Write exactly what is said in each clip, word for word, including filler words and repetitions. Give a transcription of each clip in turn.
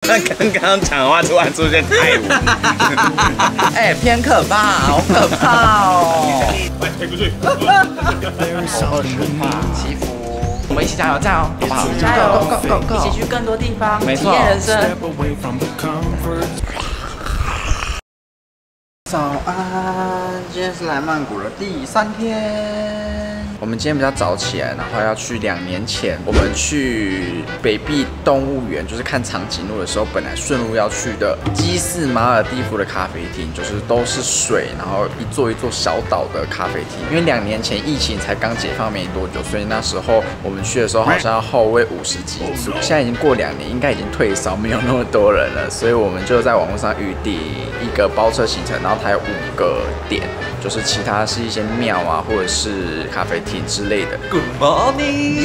那刚刚讲的话突然出现泰文， 哎，偏可怕，好可怕哦！ 来推过去。 好可怕，祈福，我们一起加油，加油，好不好？加油 ，Go Go Go Go！ 一起去更多地方，体验人生。早安，今天是来曼谷的第三天。我们今天比较早起来，然后要去两年前我们去北碧动物园，就是看长颈鹿的时候，本来顺路要去的基斯马尔地夫的咖啡厅，就是都是水，然后一座一座小岛的咖啡厅。因为两年前疫情才刚解放没多久，所以那时候我们去的时候好像要后位五十几组，现在已经过两年，应该已经退烧，没有那么多人了，所以我们就在网络上预订一个包车行程，然后它有五个点，就是其他是一些庙啊，或者是咖啡厅之类的。Good morning，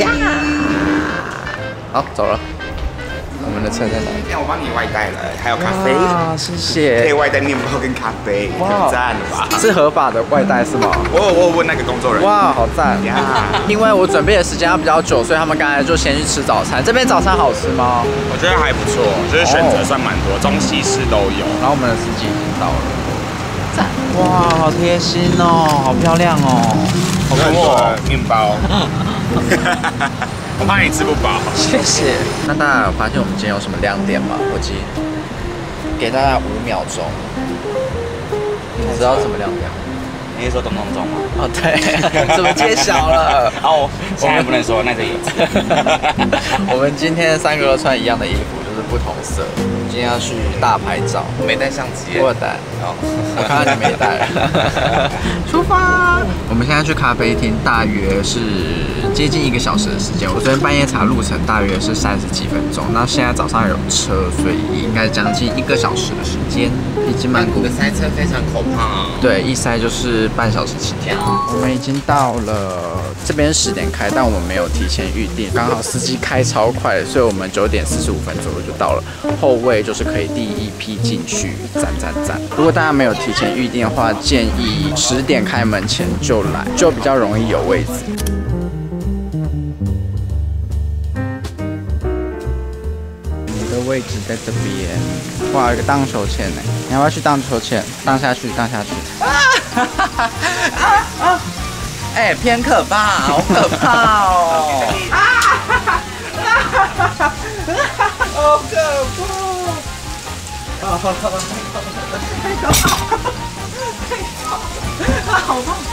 好，走了。我们的车在哪里？ 哎，我帮你外带了，还有咖啡。 啊，谢谢。 可以外带面包跟咖啡，很赞吧？ 是合法的外带是吗？ 我有我有问那个工作人员。 哇，好赞呀！因为我准备的时间要比较久，所以他们刚才就先去吃早餐。这边早餐好吃吗？ 我觉得还不错，就是选择算蛮多，中西式都有。 然后我们的司机已经到了。赞！哇，好贴心哦，好漂亮哦，好酷哦！ 面包。我怕你吃不饱。 谢谢。那大家有发现我们今天有什么亮点吗？我记给大家五秒钟，你知道什么亮点吗？ 你是说咚咚咚吗？ 哦，对，怎么揭晓了？ 哦，现在不能说，那这椅子。 我们今天三个都穿一样的衣服，就是不同色。今天要去大拍照， 我没带相机。 我有带。哦，我看到你没带。出发！我们现在去咖啡厅，大约是接近一个小时的时间。我昨天半夜查路程，大约是三十几分钟。那现在早上有车，所以应该将近一个小时的时间。毕竟曼谷的塞车非常可怕。 对，一塞就是半小时起跳。我们已经到了，这边十点开，但我们没有提前预定，刚好司机开超快，所以我们九点四十五分左右就到了。后位就是可以第一批进去，赞赞赞！如果大家没有提前预定的话，建议十点开门前就来，就比较容易有位置。你的位置在这边。哇，有个荡秋千呢，你要不要去荡秋千？荡下去，荡下去。啊哈哈哈！啊啊！哎，偏可怕，好可怕哦！啊哈哈！啊哈哈哈！好可怕！啊哈哈！太可怕！太可怕！啊，好痛！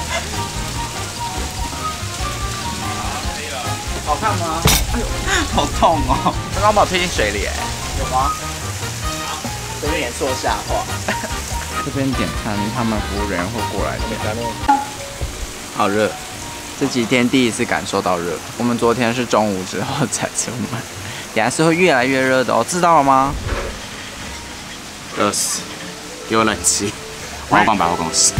好看吗？哎呦，好痛哦！刚刚把我推进水里，哎，有吗？有点说瞎话。这边点餐，他们服务人员会过来点。好热，这几天第一次感受到热。我们昨天是中午之后才出门，等下是会越来越热的哦，知道了吗？ 热死！给我冷气，我要逛百货公司。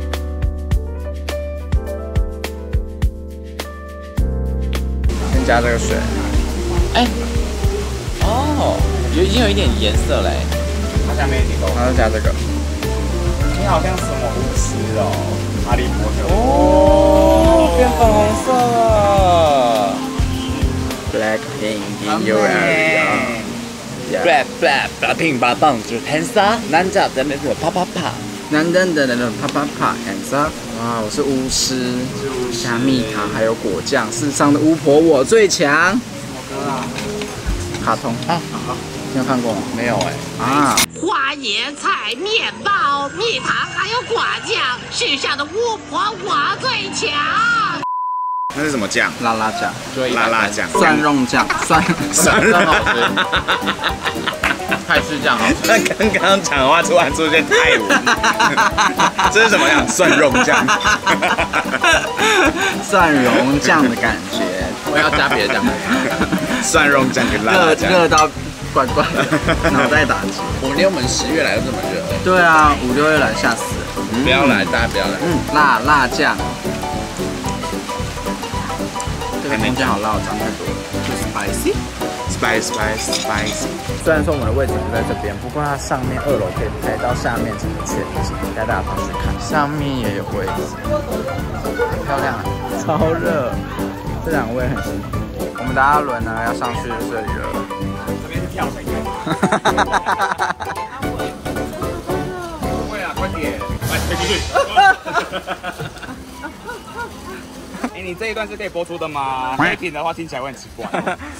先加这个水。哎，哦，有已经有一点颜色嘞。 它下面一点都。 然后加这个。 你好像什么巫师哦，哈利波特。 哦，变粉红色了。Black pink in your area. Black black black pink 八棒就是 hands up， 男家的那个啪啪啪，男人的那种啪啪啪 hands up。哇，我是巫师，加蜜糖还有果酱，世上的巫婆我最强。什么歌啊？卡通啊。好。你有看过吗？没有哎、欸。啊！ 花椰菜、面包、蜜糖还有果酱，世上的巫婆我最强。 那是什么酱？ 辣辣酱， 辣辣酱， 蒜蓉酱，蒜蒜蓉好吃，泰式酱好吃。 那刚刚讲的话突然出现泰文，这是什么样？蒜蓉酱， 蒜蓉酱的感觉。我要加别的酱。 蒜蓉酱跟辣辣酱， 热到。怪怪的，脑袋打击。我们连我们十月来都这么热。对啊，五六月来吓死了。 不要来，大家不要来。 嗯，辣辣酱。这个空间好辣，涨太多了。就 spicy，spicy spicy spicy。 虽然说我们的位置不在这边，不过它上面二楼可以拍到下面整个全景，带大家上去看。上面也有位置，很漂亮，超热。这两位很辛苦。我们的阿伦呢要上去就这里了。 小朋友。不会啊，快点，来飞出去。哎，你这一段是可以播出的吗？没品的话听起来会很奇怪。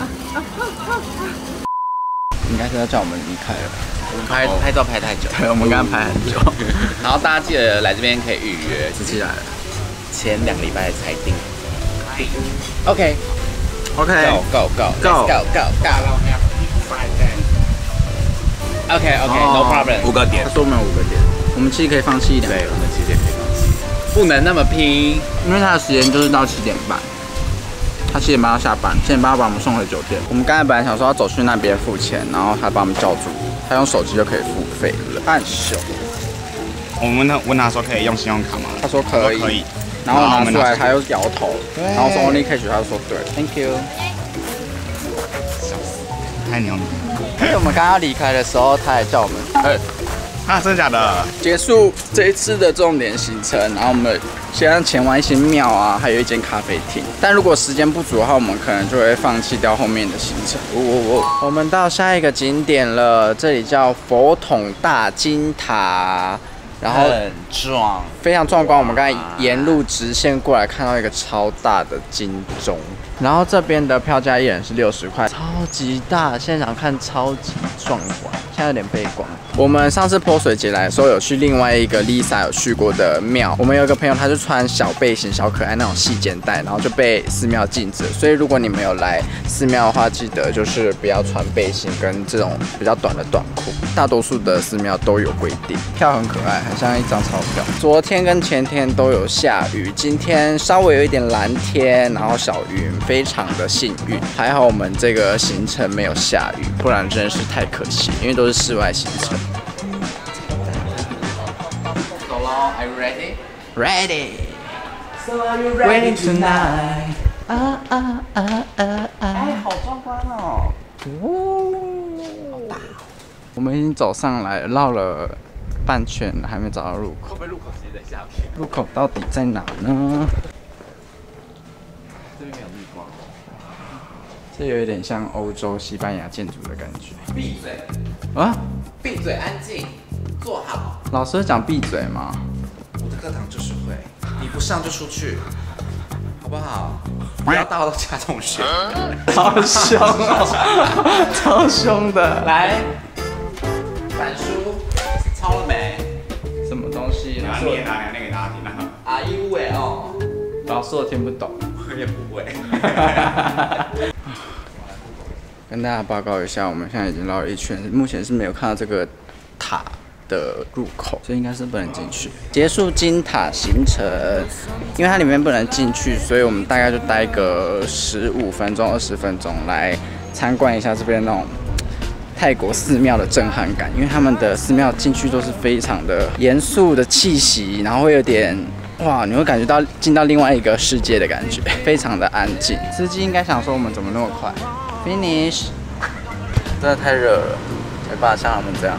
应该是要叫我们离开了。 我们拍拍照拍太久， 对，我们刚刚拍很久。 然后大家记得来这边可以预约， 自己来了。 前两个礼拜才定。OK OK go go go go go go go。OK OK no problem。 五个点他，说我们有五个点，我们其实可以放弃一两个， 对，我们七点可以放弃，不能那么拼。 因为他的时间就是到七点半。他七点半要下班，七点半要把我们送回酒店。我们刚才本来想说要走去那边付钱，然后他把我们叫住，他用手机就可以付费了。按手， 我们问问他说可以用信用卡吗？ 他说可以， 可以。 然后我拿出来，他又摇头，然后说 only cash， 他就说对 ，thank you。 笑死，太牛了！ 而且我们刚刚离开的时候，他还叫我们，呃， 啊，真的假的？ 结束这一次的重点行程，然后我们先要前往一些庙啊，还有一间咖啡厅。但如果时间不足的话，我们可能就会放弃掉后面的行程。哦哦哦，我们到下一个景点了，这里叫佛统大金塔。然后很壮， 非常壮观。我们刚才沿路直线过来，看到一个超大的金钟。然后这边的票价一人是六十块，超级大，现场看超级壮观。现在有点背光。我们上次泼水节来的时候，有去另外一个 Lisa 有去过的庙。我们有一个朋友，他就穿小背心、小可爱那种细肩带，然后就被寺庙禁止。所以如果你们有来寺庙的话，记得就是不要穿背心跟这种比较短的短裤。大多数的寺庙都有规定。票很可爱，很像一张钞票。昨天跟前天都有下雨，今天稍微有一点蓝天，然后小云，非常的幸运。还好我们这个行程没有下雨，不然真的是太可惜，因为都是室外行程。 走喽 ，Are you ready? Ready. So are you Ready tonight. 啊啊啊啊啊！ 哎，好壮观哦！ 我们已经走上来，绕了半圈了，还没找到入口。 会不会入口直接在下面？ 入口到底在哪呢？ 这边没有绿光。 这有一点像欧洲西班牙建筑的感觉。 闭嘴！ 啊？ 闭嘴，安静，坐好。 老师讲闭嘴吗？ 我的课堂就是会，你不上就出去，好不好？不要大家都加同学。 超凶哦，超凶的。 来，板书抄了没？ 什么东西？ 你要念啊，你要念给大家听啊。 啊，因为哦， 老师我听不懂。 我也不会。 跟大家报告一下，我们现在已经绕了一圈，目前是没有看到这个塔的入口，所以应该是不能进去。结束金塔行程，因为它里面不能进去，所以我们大概就待个十五分钟、二十分钟来参观一下这边那种泰国寺庙的震撼感。因为他们的寺庙进去都是非常的严肃的气息，然后会有点哇，你会感觉到进到另外一个世界的感觉，非常的安静。司机应该想说我们怎么那么快 ？Finish， 真的太热了，没办法像他们这样。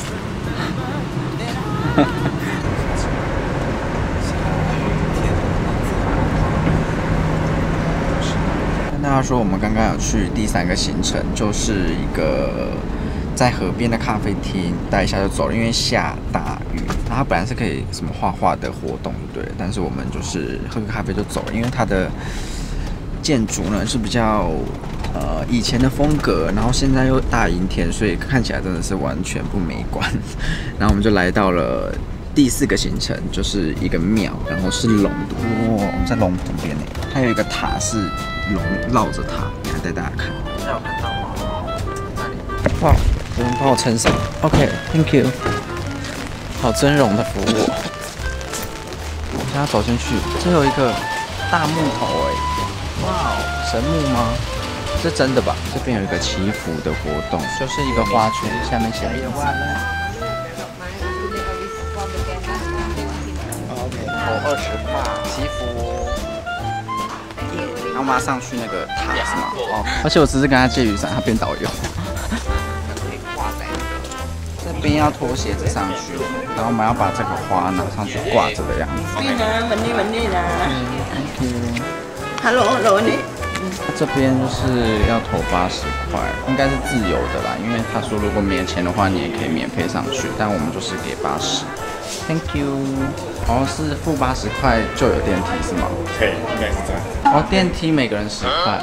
跟大家说，我们刚刚有去第三个行程，就是一个在河边的咖啡厅，待一下就走了，因为下大雨。然后它本来是可以什么画画的活动，对，但是我们就是喝个咖啡就走了，因为它的建筑呢是比较呃以前的风格，然后现在又大阴天，所以看起来真的是完全不美观。然后我们就来到了第四个行程，就是一个庙，然后是龙的，哇、哦，在龙旁边呢，它有一个塔是龙绕着它，你看带大家看。 现在有看到吗？那里。 哇，有人帮我撑伞 ，OK，Thank you。好尊荣的服务。我现在走进去，这有一个大木头哎，哇，神木吗？是真的吧？这边有一个祈福的活动，就是一个花圈，下面写名字。哦，二十块，祈福。然后我们要上去那个塔是吗？哦，而且我只是跟他借雨伞，他变导游。这边要脱鞋子上去，然后我们要把这个花拿上去挂着的样子。 นี่นะวันนี้วันนี้นะ Thank you。 ฮัลโหลฮัลโหลนี่这边就是要投八十块，应该是自由的啦，因为他说如果没钱的话，你也可以免费上去，但我们就是给八十。Thank you。哦，是付八十块就有电梯是吗？ 对，应该是这样。 哦，电梯每个人十块，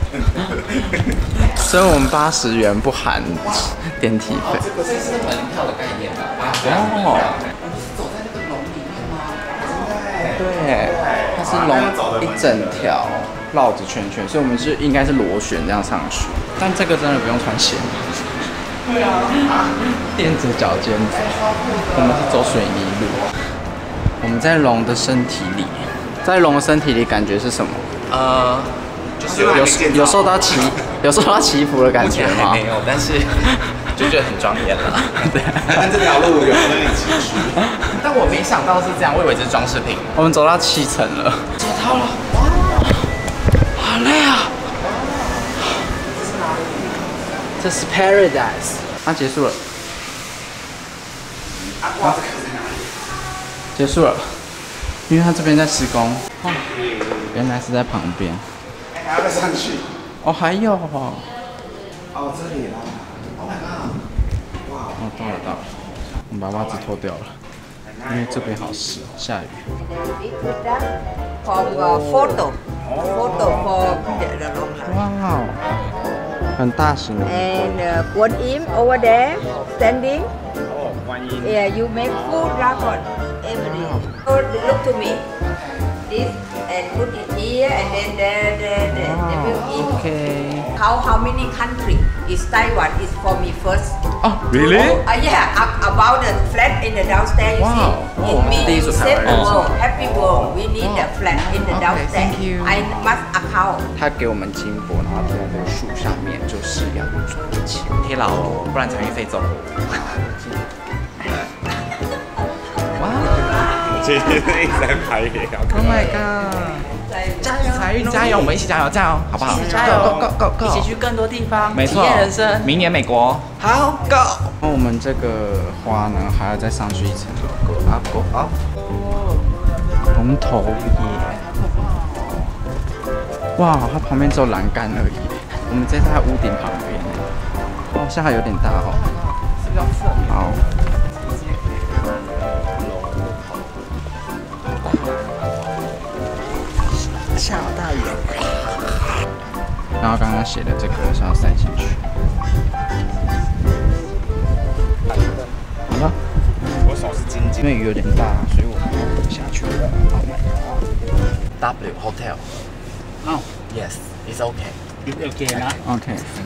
所以我们八十元不含电梯费。 这个是门票的概念吧？ 哦， 走在那个龙里面吗？ 对，它是龙一整条绕着圈圈，所以我们是应该是螺旋这样上去，但这个真的不用穿鞋。对啊，垫着脚尖走，我们是走水泥路。我们在龙的身体里，在龙的身体里感觉是什么？ 呃，就是有有有受到祈有受到祈福的感觉吗？ 没有，但是就觉得很庄严了。对， 但这条路有那里崎岖。 但我没想到是这样，我以为这是装饰品。 我们走到七层了， 走到了，哇，好累啊！ 这是 Paradise。啊，结束了。 啊， 结束了，因为它这边在施工。哦，原来是在旁边。 还要再上去。 哦，还有哦。 哦，这里啦。Oh my god！ 哇！ 哦，到了到了，我们把袜子脱掉了，因为这边好湿，下雨。 For uh, photo, photo for the, the long line. 哇哦，很大型的。 And uh, Guan Im over there, standing. 哦，观音。 Yeah, you make food dragon every. So look to me. This and put it here and then there, there, there. They will eat. OK。 How how many country is Taiwan? Is for me first. 哦 ，Really？ Uh, yeah, up, about the flat in the downstairs. You Wow. see, it means 第一 you 次台 save 湾 the 人。 world, happy world. We need the flat in the Okay, downstairs. thank you. I must account. 他给我们金箔，然后贴在这个树上面，就是要赚钱。 贴牢哦，不然残运费走。 哇其实一直在拍也要看。 ！Oh my god！ 加油！ 财运加油，我们一起加油，加油，好不好？ 加油 ！Go go go！ 一起去更多地方， 没错体验人生。明年美国， 好 Go！ 那我们这个花呢，还要再上去一层楼 ，Go up Go up！ 龙头耶！哇，它旁边只有栏杆而已，我们这在屋顶旁边。哦，下海有点大哦。 是不是要测？ 好。下大雨。然后刚刚写的这个是要塞进去。好了， 我手是金金。 因为雨有点大，所以我们要回下去了。Oh my god！ W Hotel。 哦 Yes, it's okay. OK。 Oh,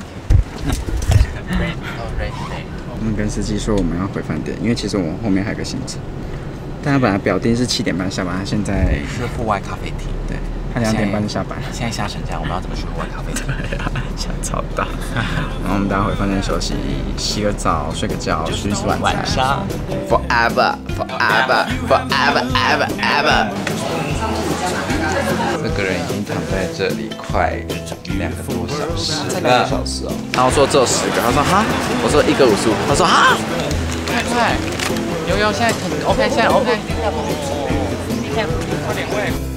right there. 我们跟司机说我们要回饭店，因为其实我们后面还有个行程。但他本来表定是七点半下班，他现在是户外咖啡厅。 对，他两点半就下班。 现在下成这样，我们要怎么去户外咖啡厅？ 下超大。然后我们待会回饭店休息，洗个澡，睡个觉，出去吃晚餐。 晚上 Forever, forever, forever, ever, ever。这个人已经躺在这里快两个多小时，才两个小时哦。然后说只有十个，他说哈，我说一个五十五，他说哈， 快快，悠悠现在很 OK， 现在 OK。 快点喂。